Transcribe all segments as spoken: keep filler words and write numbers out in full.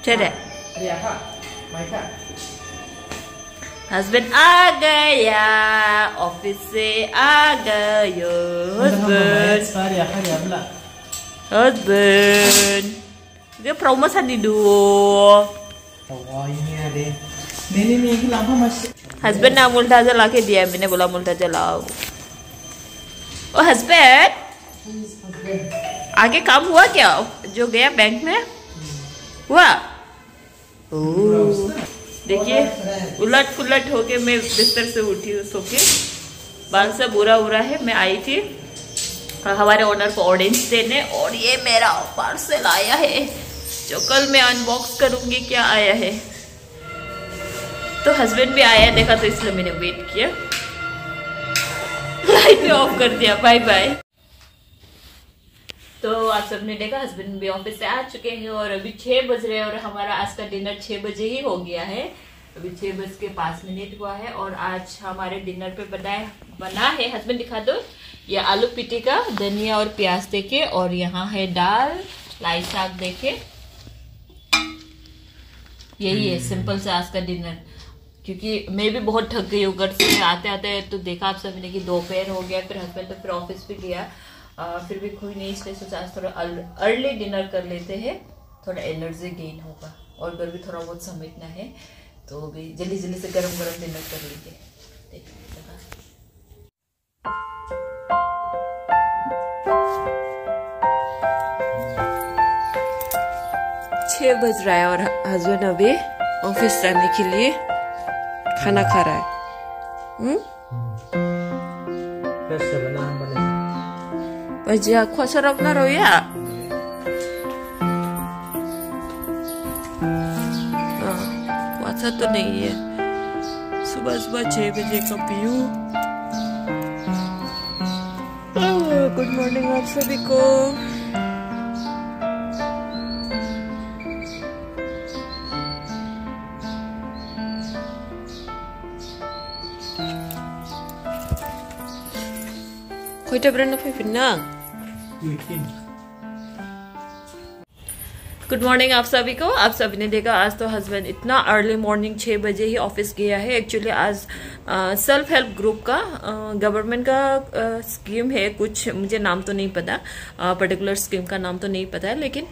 है। हस्बैंड आ गया, ऑफिस से आ गयो। Husband husband dia promosi di dua ini deh ini nih ini lampu masih husband ना मुल्ताजा ला के दिया, मैंने बोला मुल्ताजा लाओ। ओ हस्बैंड आगे काम हुआ क्या जो गया बैंक में हुआ? देखिए उलट पुलट होके मैं बिस्तर से उठी सो के, बाल से बुरा बुरा है। मैं आई थी हमारे ओनर को ऑरेंज देने, और ये मेरा पार्सल आया है जो कल मैं अनबॉक्स करूंगी क्या आया है। तो हस्बैंड भी आया देखा, तो इसलिए मैंने वेट किया। लाइट भी ऑफ कर दिया, बाय बाय। तो आप सबने देखा हस्बैंड भी ऑफिस से आ चुके हैं और अभी छह बज रहे हैं और हमारा आज का डिनर छह बजे ही हो गया है। अभी छह बज के पांच मिनट हुआ है और आज हमारे डिनर पे बनाए बना है, हस्बैंड दिखा दो, ये आलू पिटिका धनिया और प्याज देके, और यहाँ है दाल लाई साग देके। यही है सिंपल सा आज का डिनर, क्योंकि मैं भी बहुत थक गई हूँ घर से आते आते। तो देखा आप सब ने कि दोपहर हो गया, फिर हस्बैंड तो फिर ऑफिस भी गया, आ, फिर भी कोई नहीं, इसलिए सोचा आज थोड़ा अर्ली डिनर कर लेते हैं, थोड़ा एनर्जी गेन होगा और घर भी थोड़ा बहुत समेटना है। तो भी जल्दी जल्दी से गरम गरम डिनर कर लेंगे। छह बज रहा है और हस्बैंड अभी ऑफिस जाने के लिए खाना खा रहा है। हम्म बजिया खोसरक ना रोया। तो नहीं है, सुबह सुबह छह बजे का पीयू। गुड मॉर्निंग आप सभी को। कोई टबरन पे फिरना। गुड मॉर्निंग आप सभी को। आप सभी ने देखा आज तो हस्बैंड इतना अर्ली मॉर्निंग छह बजे ही ऑफिस गया है। एक्चुअली आज सेल्फ हेल्प ग्रुप का गवर्नमेंट का आ, स्कीम है कुछ, मुझे नाम तो नहीं पता, पर्टिकुलर स्कीम का नाम तो नहीं पता है, लेकिन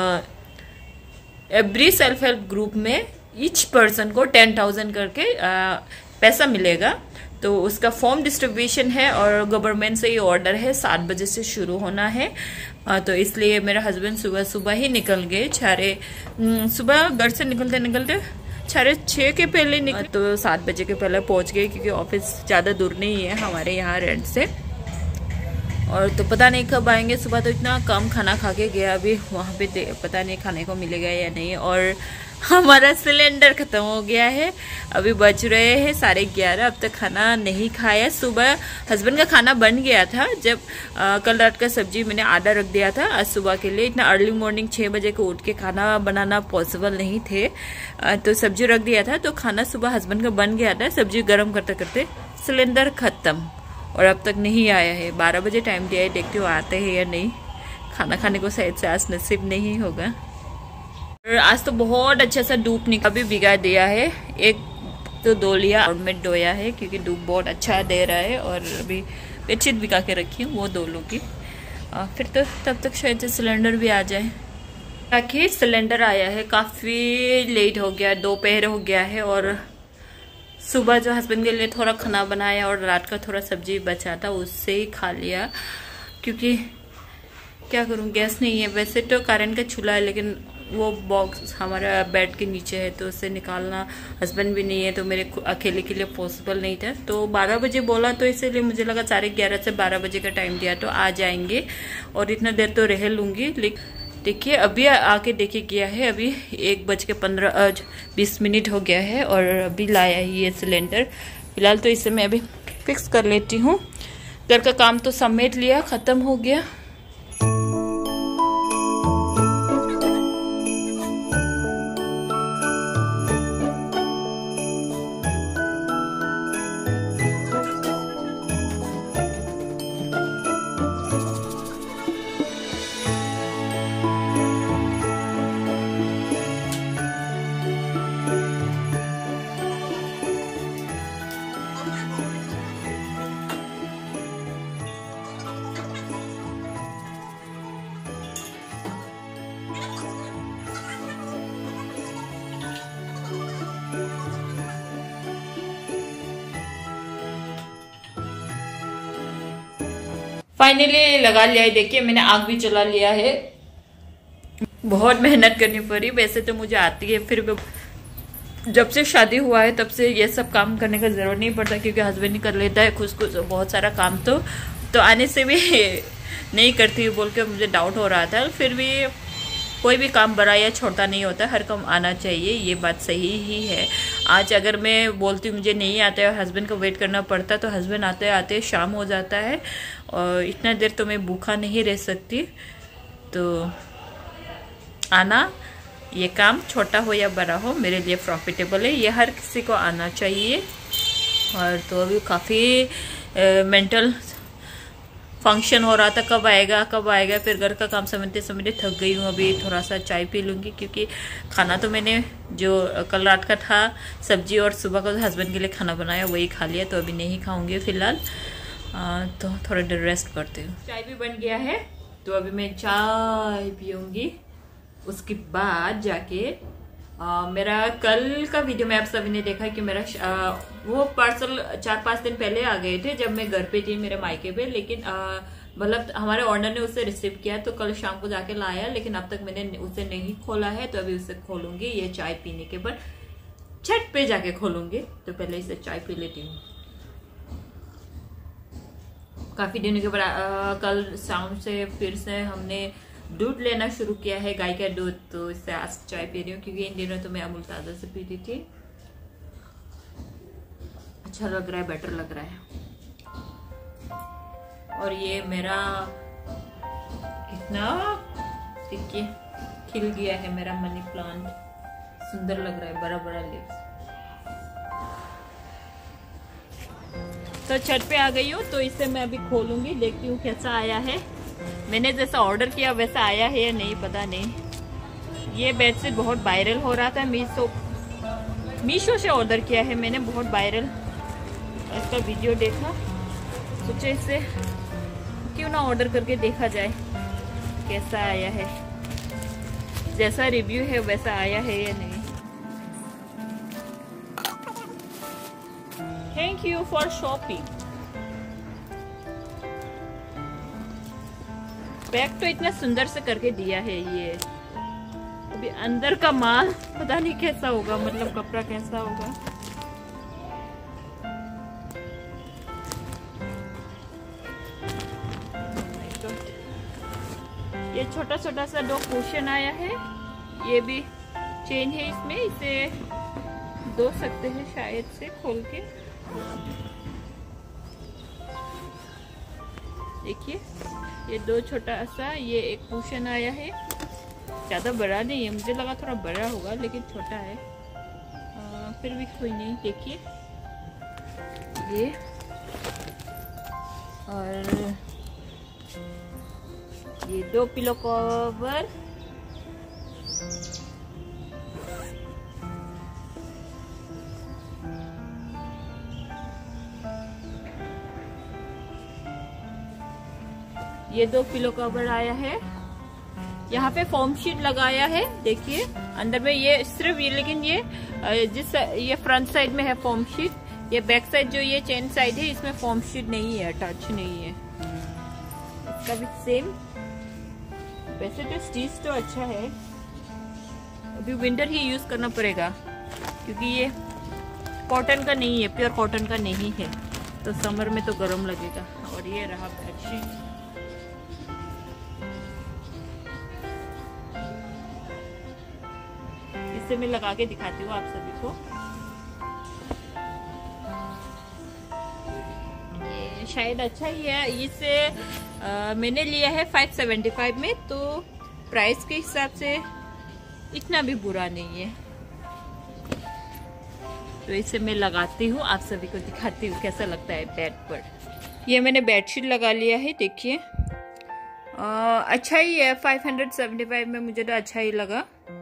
एवरी सेल्फ हेल्प ग्रुप में ईच पर्सन को टेन थाउजेंड करके आ, पैसा मिलेगा। तो उसका फॉर्म डिस्ट्रीब्यूशन है और गवर्नमेंट से ये ऑर्डर है सात बजे से शुरू होना है। आ, तो इसलिए मेरा हस्बैंड सुबह सुबह ही निकल गए, साढ़े सुबह घर से निकलते निकलते साढ़े छः के पहले निकल, तो सात बजे के पहले पहुंच गए, क्योंकि ऑफिस ज़्यादा दूर नहीं है हमारे यहाँ रेंट से। और तो पता नहीं कब आएंगे, सुबह तो इतना कम खाना खा के गया, अभी वहाँ पे पता नहीं खाने को मिलेगा या नहीं। और हमारा सिलेंडर खत्म हो गया है, अभी बज रहे हैं साढ़े ग्यारह, अब तक खाना नहीं खाया। सुबह हस्बैंड का खाना बन गया था, जब आ, कल रात का सब्जी मैंने आधा रख दिया था आज सुबह के लिए। इतना अर्ली मॉर्निंग छः बजे को उठ के खाना बनाना पॉसिबल नहीं थे, आ, तो सब्जी रख दिया था, तो खाना सुबह हस्बैंड का बन गया था। सब्जी गर्म करते करते सिलेंडर खत्म और अब तक नहीं आया है। बारह बजे टाइम दिया है, देखते हो आते हैं या नहीं। खाना खाने को शायद से आज नसीब नहीं होगा। आज तो बहुत अच्छा सा धूप निकला, अभी भिगा दिया है, एक तो दो लिया और मैं डोया है, क्योंकि धूप बहुत अच्छा दे रहा है। और अभी बेडशीट भिगा के रखी हूँ वो दो लूँगी, फिर तो तब तक शायद से सिलेंडर भी आ जाए। ताकि सिलेंडर आया है, काफ़ी लेट हो गया, दोपहर हो गया है। और सुबह जो हस्बैंड के लिए थोड़ा खाना बनाया और रात का थोड़ा सब्जी बचा था उससे ही खा लिया, क्योंकि क्या करूँ गैस नहीं है। वैसे तो करेंट का चूल्हा है, लेकिन वो बॉक्स हमारा बेड के नीचे है, तो उससे निकालना, हस्बैंड भी नहीं है तो मेरे अकेले के लिए पॉसिबल नहीं था। तो बारह बजे बोला, तो इसीलिए मुझे लगा साढ़े ग्यारह से बारह बजे का टाइम दिया तो आ जाएंगे और इतना देर तो रह लूँगी। लेकिन देखिए अभी आके देखे गया है, अभी एक बज के पंद्रह बीस मिनट हो गया है और अभी लाया ही ये सिलेंडर। फिलहाल तो इसे मैं अभी फिक्स कर लेती हूँ। घर का काम तो समेट लिया, ख़त्म हो गया। फाइनली लगा लिया है। देखिए मैंने आग भी जला लिया है। बहुत मेहनत करनी पड़ी। वैसे तो मुझे आती है, फिर जब से शादी हुआ है तब से ये सब काम करने का जरूरत नहीं पड़ता, क्योंकि हस्बैंड ही कर लेता है खुद को बहुत सारा काम। तो तो आने से भी नहीं करती बोल के मुझे डाउट हो रहा था। फिर भी कोई भी काम बड़ा या छोटा नहीं होता, हर काम आना चाहिए, ये बात सही ही है। आज अगर मैं बोलती मुझे नहीं आता है और हस्बैंड को वेट करना पड़ता, तो हस्बैंड आते आते शाम हो जाता है और इतना देर तो मैं भूखा नहीं रह सकती। तो आना, ये काम छोटा हो या बड़ा हो मेरे लिए प्रॉफिटेबल है, ये हर किसी को आना चाहिए। और तो अभी काफ़ी मेंटल फंक्शन हो रहा था, कब आएगा कब आएगा। फिर घर का काम समझते समझते थक गई हूँ। अभी थोड़ा सा चाय पी लूँगी, क्योंकि खाना तो मैंने जो कल रात का था सब्जी और सुबह का हस्बैंड के लिए खाना बनाया वही खा लिया, तो अभी नहीं खाऊंगी फिलहाल। तो थोड़ा देर रेस्ट करती हूँ। चाय भी बन गया है, तो अभी मैं चाय पीऊँगी। उसके बाद जाके आ, मेरा कल का वीडियो में आप सभी ने देखा कि मेरा आ, वो पार्सल चार पांच दिन पहले आ गए थे जब मैं घर पे थी मेरे मायके पे। लेकिन मतलब हमारे ऑनर ने उसे रिसीव किया, तो कल शाम को जाके लाया, लेकिन अब तक मैंने उसे नहीं खोला है। तो अभी उसे खोलूंगी, ये चाय पीने के बाद छत पे जाके खोलूंगी। तो पहले इसे चाय पी लेती हूँ। काफी दिनों के बाद कल शाम से फिर से हमने दूध लेना शुरू किया है, गाय का दूध। तो इससे आज चाय पी रही हूँ, क्योंकि इन दिनों तो मैं अमूल ताजा से पीती थी। अच्छा लग रहा है, बेटर लग रहा है। और ये मेरा कितना देखिए खिल गया है मेरा मनी प्लांट, सुंदर लग रहा है, बड़ा बड़ा लीव्स। तो छत पे आ गई हूँ, तो इसे मैं अभी खोलूंगी, देखती हूँ कैसा आया है। मैंने जैसा ऑर्डर किया वैसा आया है या नहीं पता नहीं। ये बेडशीट बहुत वायरल हो रहा था, मीशो मीशो से ऑर्डर किया है मैंने, बहुत वायरल इसका वीडियो देखा, सोचे इसे क्यों ना ऑर्डर करके देखा जाए कैसा आया है, जैसा रिव्यू है वैसा आया है या नहीं। Thank you for shopping. Pack तो इतना सुंदर से करके दिया है ये। अभी अंदर का माल पता नहीं कैसा होगा, मतलब कपड़ा कैसा होगा। ये छोटा छोटा सा दो कुशन आया है, ये भी चेन है इसमें, इसे धो सकते हैं शायद से खोल के। देखिए ये दो छोटा सा, ये एक कुशन आया है, ज्यादा बड़ा नहीं है, मुझे लगा थोड़ा बड़ा होगा लेकिन छोटा है। आ, फिर भी कोई नहीं। देखिए ये, और ये दो पिलो कवर, ये दो पिलो कवर आया है। यहाँ पे फोम शीट लगाया है, देखिए अंदर में ये सिर्फ ये, लेकिन ये जिस ये फ्रंट साइड में है फोम शीट, ये बैक साइड जो ये चेन साइड है इसमें फोम शीट नहीं है, टच नहीं है। इसका भी सेम। वैसे तो स्टिच तो अच्छा है, अभी विंटर ही यूज करना पड़ेगा क्योंकि ये कॉटन का नहीं है, प्योर कॉटन का नहीं है, तो समर में तो गर्म लगेगा। और ये रहा बेडशीट, इसे मैं लगा के दिखाती हूँ आप सभी को। ये शायद अच्छा ही है। इसे आ, मैंने लिया है फाइव सेवेंटी फाइव में, तो प्राइस के हिसाब से इतना भी बुरा नहीं है। तो इसे मैं लगाती हूँ, आप सभी को दिखाती हूँ कैसा लगता है बेड पर। ये मैंने बेडशीट लगा लिया है, देखिए अच्छा ही है। फाइव सेवेंटी फाइव में मुझे तो अच्छा ही लगा।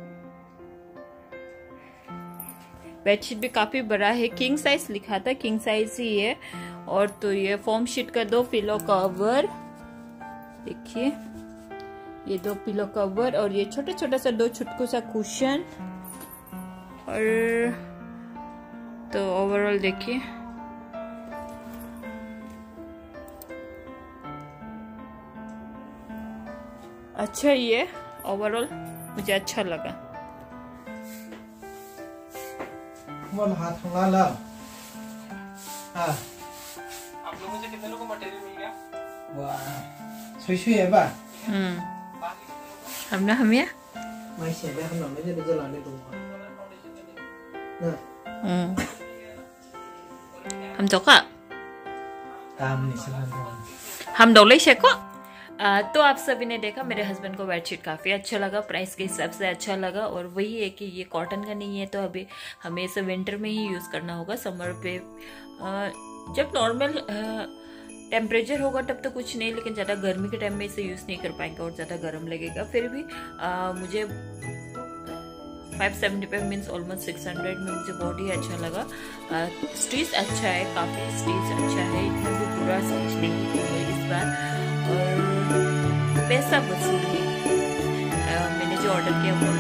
बेडशीट भी काफी बड़ा है, किंग साइज लिखा था, किंग साइज ही है। और तो ये फोम शीट का दो पिलो कवर, देखिए ये दो पिलो कवर, और ये छोटा छोटा सा दो छुटकू सा कुशन। और तो ओवरऑल देखिए अच्छा ही है, ओवरऑल मुझे अच्छा लगा। वो हाथ हंगा ला। हाँ। आप लोगों से कितने लोगों को मटेरियल मिल गया? वाह, सुई-सुई है बा? हम्म। हमने हमें? मैं शेबे हम लोग में जब जलाने दूँगा। ना। हम्म। हम जोका। काम नहीं चला। हम डोले शेको। आ, तो आप सभी ने देखा, मेरे हस्बैंड को बेडशीट काफ़ी अच्छा लगा, प्राइस के हिसाब से अच्छा लगा। और वही है कि ये कॉटन का नहीं है, तो अभी हमें इसे विंटर में ही यूज़ करना होगा। समर पे आ, जब नॉर्मल टेम्परेचर होगा तब तो कुछ नहीं, लेकिन ज़्यादा गर्मी के टाइम में इसे यूज़ नहीं कर पाएंगे और ज़्यादा गर्म लगेगा। फिर भी आ, मुझे five seventy five means almost six hundred में मुझे बहुत ही अच्छा लगा। स्टिच अच्छा है, काफ़ी स्टिच अच्छा है, इतना भी पूरा स्टिच नहीं है इस बार। और पैसा वसूल है, मैंने जो ऑर्डर किया वो